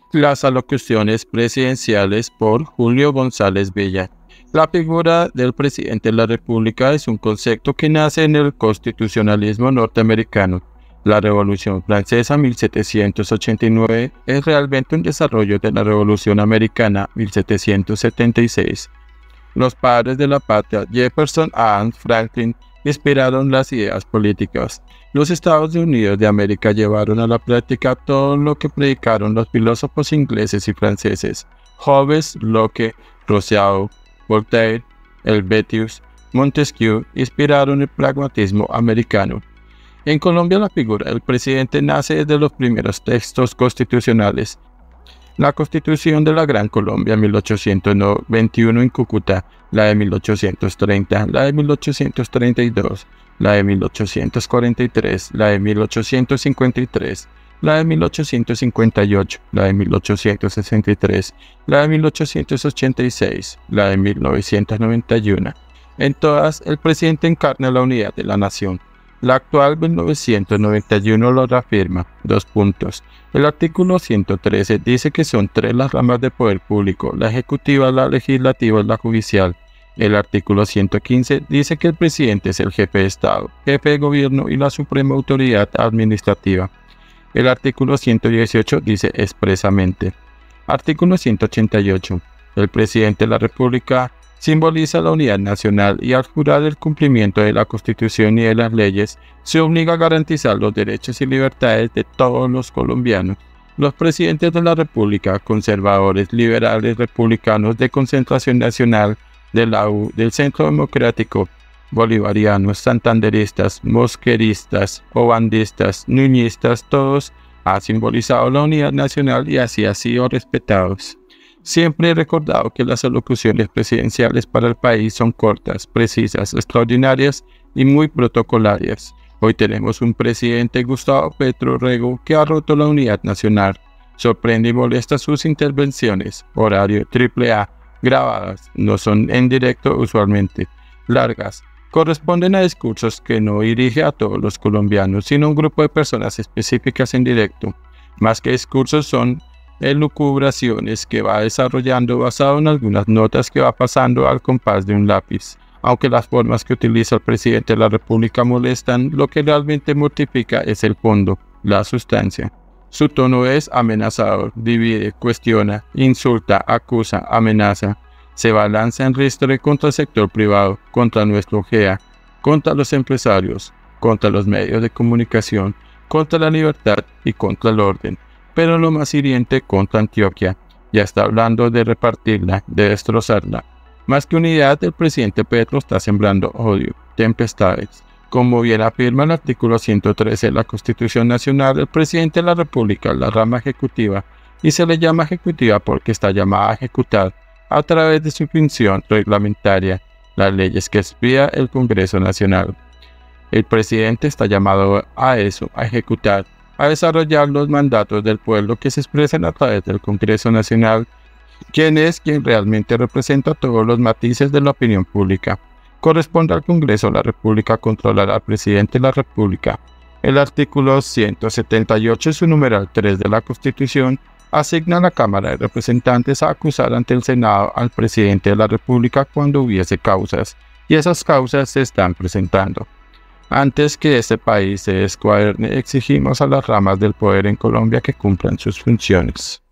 Las alocuciones presidenciales por Julio González Villa. La figura del presidente de la República es un concepto que nace en el constitucionalismo norteamericano. La Revolución Francesa 1789 es realmente un desarrollo de la Revolución Americana 1776. Los padres de la patria, Jefferson y Franklin, inspiraron las ideas políticas. Los Estados Unidos de América llevaron a la práctica todo lo que predicaron los filósofos ingleses y franceses. Hobbes, Locke, Rousseau, Voltaire, Helvétius, Montesquieu inspiraron el pragmatismo americano. En Colombia, la figura del presidente nace desde los primeros textos constitucionales. La Constitución de la Gran Colombia 1821 en Cúcuta, la de 1830, la de 1832, la de 1843, la de 1853, la de 1858, la de 1863, la de 1886, la de 1991. En todas, el presidente encarna la unidad de la nación. La actual 1991 lo reafirma. 2 puntos. El artículo 113 dice que son 3 las ramas de poder público, la ejecutiva, la legislativa y la judicial. El artículo 115 dice que el presidente es el jefe de Estado, jefe de gobierno y la suprema autoridad administrativa. El artículo 118 dice expresamente. Artículo 188. El presidente de la República simboliza la unidad nacional y al jurar el cumplimiento de la Constitución y de las leyes, se obliga a garantizar los derechos y libertades de todos los colombianos. Los presidentes de la República, conservadores, liberales, republicanos, de Concentración Nacional, de la U, del Centro Democrático, bolivarianos, santanderistas, mosqueristas, obandistas, nuñistas, todos han simbolizado la unidad nacional y así han sido respetados. Siempre he recordado que las alocuciones presidenciales para el país son cortas, precisas, extraordinarias y muy protocolarias. Hoy tenemos un presidente, Gustavo Petro Rego, que ha roto la unidad nacional. Sorprende y molesta sus intervenciones, horario AAA, grabadas, no son en directo usualmente, largas. Corresponden a discursos que no dirige a todos los colombianos, sino a un grupo de personas específicas en directo. Más que discursos son elucubraciones que va desarrollando basado en algunas notas que va pasando al compás de un lápiz. Aunque las formas que utiliza el presidente de la República molestan, lo que realmente mortifica es el fondo, la sustancia. Su tono es amenazador, divide, cuestiona, insulta, acusa, amenaza. Se balanza en ristre contra el sector privado, contra nuestro GEA, contra los empresarios, contra los medios de comunicación, contra la libertad y contra el orden. Pero lo más hiriente contra Antioquia. Ya está hablando de repartirla, de destrozarla. Más que unidad, el presidente Petro está sembrando odio, tempestades. Como bien afirma el artículo 113 de la Constitución Nacional, el presidente de la República es la rama ejecutiva, y se le llama ejecutiva porque está llamada a ejecutar, a través de su función reglamentaria, las leyes que expida el Congreso Nacional. El presidente está llamado a eso, a ejecutar, a desarrollar los mandatos del pueblo que se expresan a través del Congreso Nacional, quien es quien realmente representa todos los matices de la opinión pública. Corresponde al Congreso de la República controlar al presidente de la República. El artículo 178, su numeral 3 de la Constitución, asigna a la Cámara de Representantes a acusar ante el Senado al presidente de la República cuando hubiese causas, y esas causas se están presentando. Antes que este país se descuaderne, exigimos a las ramas del poder en Colombia que cumplan sus funciones.